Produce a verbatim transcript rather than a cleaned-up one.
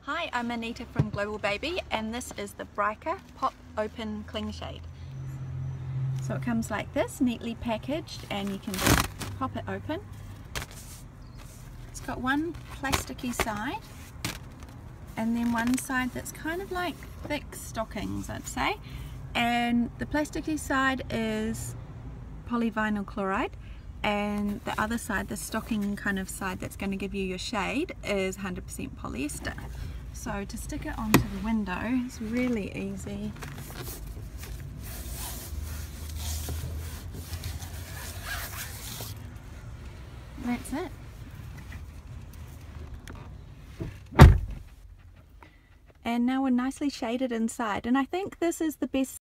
Hi, I'm Anita from Global Baby, and this is the Brica Pop Open Cling Shade. So it comes like this, neatly packaged, and you can just pop it open. It's got one plasticky side and then one side that's kind of like thick stockings, I'd say, and the plasticky side is polyvinyl chloride, and the other side, the stocking kind of side that's going to give you your shade, is one hundred percent polyester. So to stick it onto the window is really easy. That's it. And now we're nicely shaded inside, and I think this is the best